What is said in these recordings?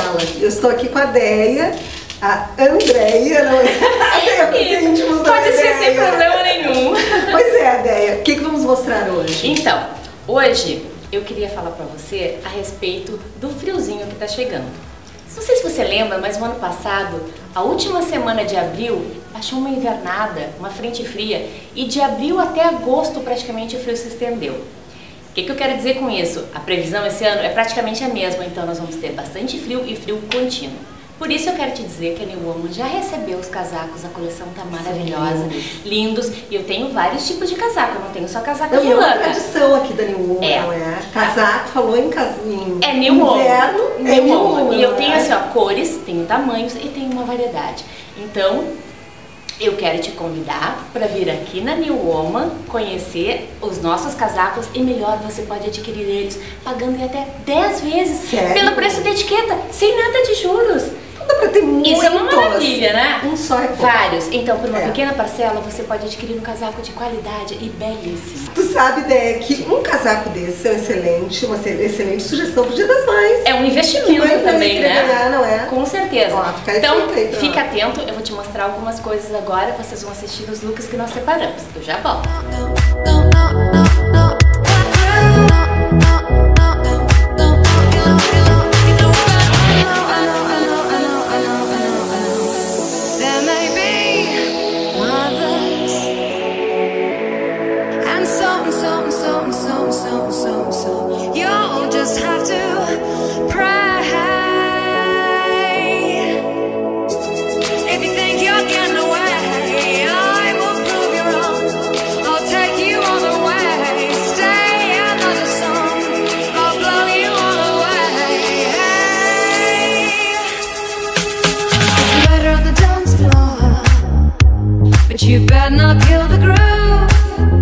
dela. Eu estou aqui com a Deia, a Andréia, não é? Pode ser sem problema nenhum. Pois é, Deia, o que vamos mostrar hoje? Então, hoje eu queria falar pra você a respeito do friozinho que tá chegando. Não sei se você lembra, mas no ano passado, a última semana de abril, achou uma invernada, uma frente fria, e de abril até agosto praticamente o frio se estendeu. O que eu quero dizer com isso? A previsão esse ano é praticamente a mesma, então nós vamos ter bastante frio e frio contínuo. Por isso eu quero te dizer que a New Woman já recebeu os casacos, a coleção tá maravilhosa, lindos, e eu tenho vários tipos de casaco, eu não tenho só casaco de lã. É uma tradição aqui da New Woman, não é? Casaco, falou em é New Woman. Inverno, é New Woman. E eu tenho assim, ó, cores, tenho tamanhos e tenho uma variedade. Então, eu quero te convidar para vir aqui na New Woman, conhecer os nossos casacos e melhor, você pode adquirir eles pagando em até 10 vezes pelo preço da etiqueta, sem nada de juros. Dá pra ter muitos. Isso é uma maravilha, né? Um só é pouco. Vários. Então, por uma pequena parcela, você pode adquirir um casaco de qualidade e belíssimo. Tu sabe, Dé, que um casaco desse é uma excelente sugestão pro Dia das Mães. É um investimento também, né? Ganhar, não é? Com certeza. Ó, então, fica atento, eu vou te mostrar algumas coisas agora, vocês vão assistir os looks que nós separamos. Eu já volto. You better not kill the groove.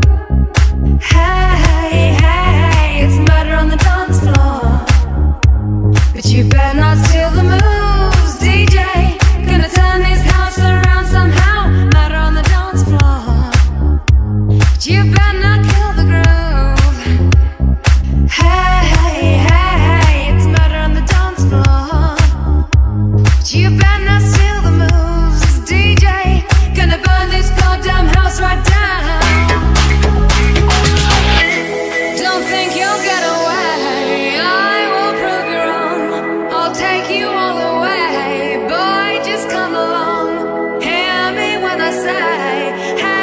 Hey, hey, it's murder on the dance floor. But you better not steal the moves, DJ. Gonna turn this house around somehow. Murder on the dance floor. But you better not kill the groove. Hey, hey, it's murder on the dance floor. But you better not steal the moves, DJ. Gonna burn this goddamn house right down. Don't think you'll get away, I will prove you wrong. I'll take you all the way, boy, just come along. Hear me when I say,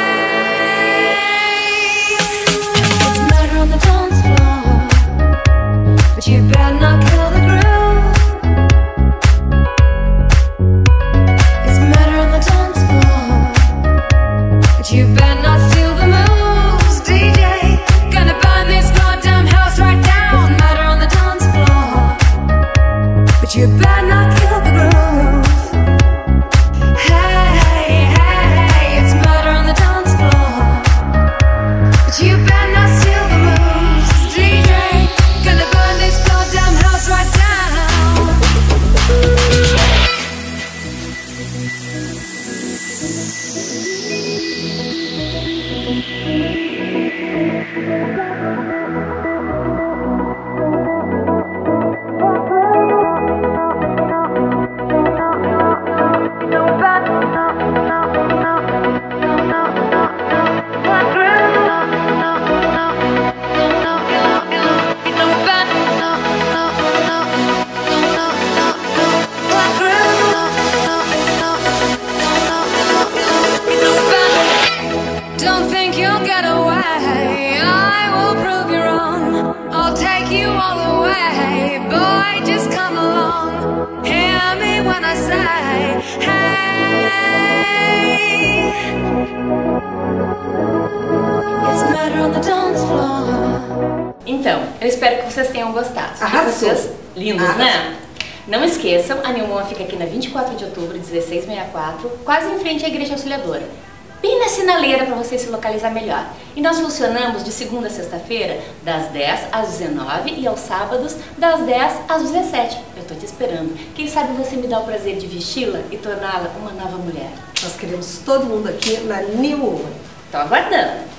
hey. It's murder on the dance floor, but you better not kill the groove. You better not steal the moves, DJ. Gonna burn this goddamn house right down. Murder on the dance floor, but you better not kill the groove. Hey, hey, it's murder on the dance floor, but you better not steal the moves, DJ. Gonna burn this goddamn house right down. Don't think you'll get away, I will prove you wrong. I'll take you all the way, boy, just come along. Hear me when I say, hey. It's murder on the dance floor. Então, eu espero que vocês tenham gostado. Vocês lindos, né? Não esqueçam, a New Woman fica aqui na 24 de outubro, 1664, quase em frente à Igreja Auxiliadora. Bem na sinaleira para você se localizar melhor. E nós funcionamos de segunda a sexta-feira, das 10 às 19 e aos sábados, das 10 às 17. Eu tô te esperando. Quem sabe você me dá o prazer de vesti-la e torná-la uma nova mulher. Nós queremos todo mundo aqui na New Woman. Tô aguardando.